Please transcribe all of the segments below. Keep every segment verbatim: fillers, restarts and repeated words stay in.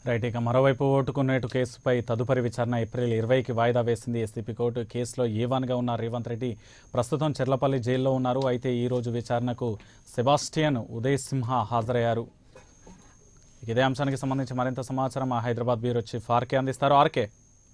Right. ఇక మరోవైపు ఓటుకు నోటు కేసుపై తదుపరి విచారణ ఏప్రిల్ ఇరవైకి వాయిదా వేసింది ఎస్సీపీ కోర్టు. కేసులో ఏ వన్గా ఉన్న రేవంత్ రెడ్డి ప్రస్తుతం చెర్లపల్లి జైల్లో ఉన్నారు. అయితే ఈరోజు విచారణకు సెబాస్టియన్ ఉదయ్ సింహ హాజరయ్యారు. ఇదే అంశానికి సంబంధించి మరింత సమాచారం మా హైదరాబాద్ బ్యూరో చీఫ్ ఆర్కే అందిస్తారు. ఆర్కే,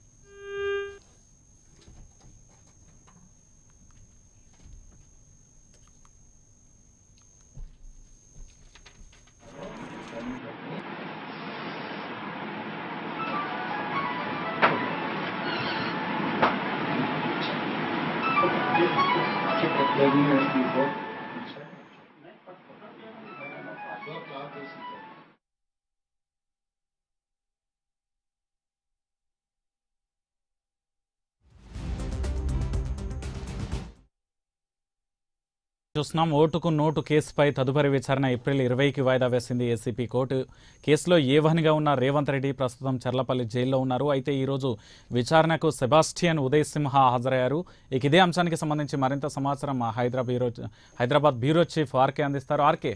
చూస్తున్నాం. ఓటుకు నోటు కేసుపై తదుపరి విచారణ ఏప్రిల్ ఇరవైకి వాయిదా వేసింది ఏసీపీ కోర్టు. కేసులో ఏ వన్గా ఉన్న రేవంత్ రెడ్డి ప్రస్తుతం చర్లపల్లి జైల్లో ఉన్నారు. అయితే ఈరోజు విచారణకు సెబాస్టియన్ ఉదయ్ సింహ హాజరయ్యారు. ఇక ఇదే అంశానికి సంబంధించి మరింత సమాచారం మా Hyderabad bureau Hyderabad bureau chief RK అందిస్తారు. ఆర్కే,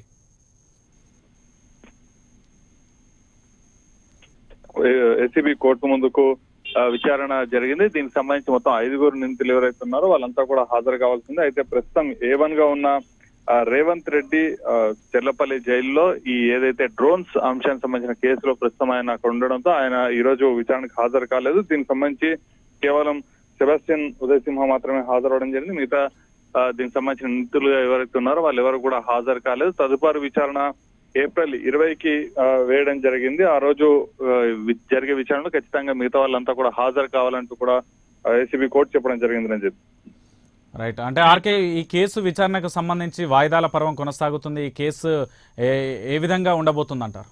ఏసీబీ కోర్టు ముందుకు విచారణ జరిగింది. దీనికి సంబంధించి మొత్తం ఐదుగురు నిందితులు ఎవరైతే ఉన్నారో వాళ్ళంతా కూడా హాజరు కావాల్సింది. అయితే ప్రస్తుతం ఏ వన్ గా ఉన్న రేవంత్ రెడ్డి చెర్లపల్లి జైల్లో ఈ ఏదైతే డ్రోన్స్ అంశానికి సంబంధించిన కేసులో ప్రస్తుతం ఆయన అక్కడ ఉండడంతో ఆయన ఈ రోజు విచారణకు హాజరు కాలేదు. దీనికి సంబంధించి కేవలం సెబాస్టియన్ ఉదయ్ సింహ మాత్రమే హాజరవడం జరిగింది. మిగతా దీనికి సంబంధించిన నిందితులు ఎవరైతే ఉన్నారో వాళ్ళు ఎవరు కూడా హాజరు కాలేదు. తదుపరి విచారణ ఏప్రిల్ ఇరవైకి వేయడం జరిగింది. ఆ రోజు జరిగే విచారణలో ఖచ్చితంగా మిగతా వాళ్ళంతా కూడా హాజరు కావాలంటూ కూడా ఏసీబీ కోర్టు చెప్పడం జరిగింది రంజిత్. రైట్. అంటే ఆర్కే, ఈ కేసు విచారణకు సంబంధించి వాయిదాల పర్వం కొనసాగుతుంది. ఈ కేసు ఏ విధంగా ఉండబోతుందంటారు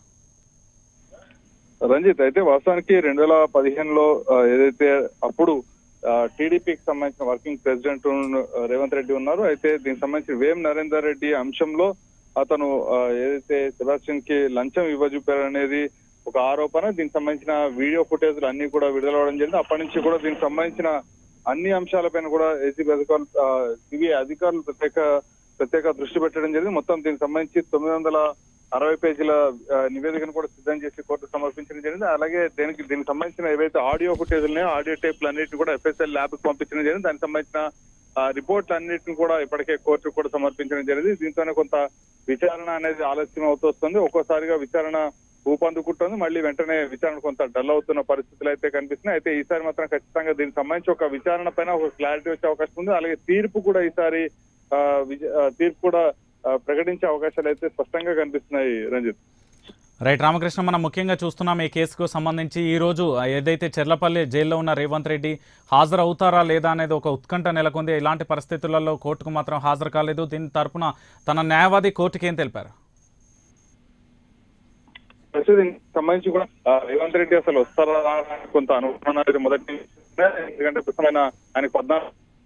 రంజిత్? అయితే వాస్తవానికి రెండు వేల పదిహేనులో ఏదైతే అప్పుడు టీడీపీకి సంబంధించిన వర్కింగ్ ప్రెసిడెంట్ రేవంత్ రెడ్డి ఉన్నారు. అయితే దీనికి సంబంధించి వేం నరేందర్ రెడ్డి అంశంలో అతను ఏదైతే సెబాస్టియన్ కి లంచం ఇవ్వజూపారు అనేది ఒక ఆరోపణ. దీనికి సంబంధించిన వీడియో ఫుటేజ్లు అన్ని కూడా విడుదల అవడం జరిగింది. అప్పటి నుంచి కూడా దీనికి సంబంధించిన అన్ని అంశాలపైన కూడా ఏసీబీ అధికారులు సిబిఐ అధికారులు ప్రత్యేక ప్రత్యేక దృష్టి పెట్టడం జరిగింది. మొత్తం దీనికి సంబంధించి తొమ్మిది వందల అరవై పేజీల నివేదికను కూడా సిద్ధం చేసి కోర్టు సమర్పించడం జరిగింది. అలాగే దీనికి దీనికి సంబంధించిన ఏవైతే ఆడియో ఫుటేజ్లు ఉన్నాయో ఆడియో టేప్లు అన్నింటినీ కూడా ఎఫ్ఎస్ఎల్ ల్యాబ్ కి పంపించడం జరిగింది. దానికి సంబంధించిన రిపోర్ట్లు అన్నింటిని కూడా ఇప్పటికే కోర్టు కూడా సమర్పించడం జరిగింది. దీంతోనే కొంత విచారణ అనేది ఆలస్యం అవుతొస్తుంది. ఒక్కోసారిగా విచారణ ఊపందుకుంటుంది, మళ్ళీ వెంటనే విచారణ కొంత డల్ అవుతున్న పరిస్థితులు అయితే కనిపిస్తున్నాయి. అయితే ఈసారి మాత్రం ఖచ్చితంగా దీనికి సంబంధించి ఒక విచారణ పైన ఒక క్లారిటీ వచ్చే అవకాశం ఉంది. అలాగే తీర్పు కూడా ఈసారి తీర్పు కూడా ప్రకటించే అవకాశాలు అయితే స్పష్టంగా కనిపిస్తున్నాయి రంజిత్. రైట్ రామకృష్ణ, మనం ముఖ్యంగా చూస్తున్నాం ఈ కేసుకు సంబంధించి ఈ రోజు ఏదైతే చెర్లపల్లి జైల్లో ఉన్న రేవంత్ రెడ్డి హాజరు అవుతారా లేదా అనేది ఒక ఉత్కంఠ నెలకొంది. ఇలాంటి పరిస్థితులలో కోర్టుకు మాత్రం హాజరు కాలేదు. దీని తరపున తన న్యాయవాది కోర్టుకి ఏం తెలిపారు? సంబంధించి కూడా రేవంత్ రెడ్డి అసలు వస్తారా కొంత అనుమానం మొదటి, ఎందుకంటే ప్రస్తుతమైన ఆయన పద్నాలుగు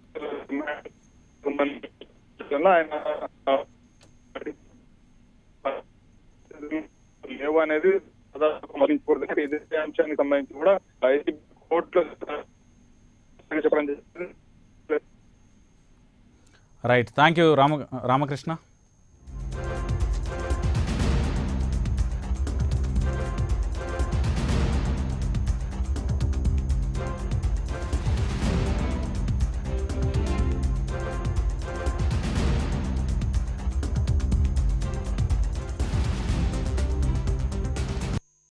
ఆయన లేవు అనేది ఇదే అంశానికి సంబంధించి కూడా కోర్టులో చెప్పడం జరిగింది. Right. Thank you Rama Ramakrishna.